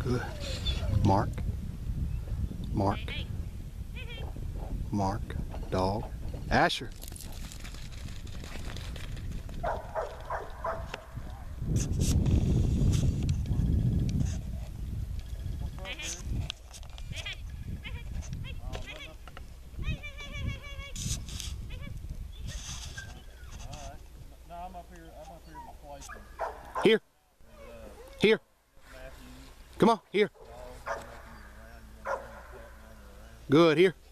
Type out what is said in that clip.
Good. Mark. Mark. Mark. Dog. Asher. Here. Here. Come on, here. Good, here.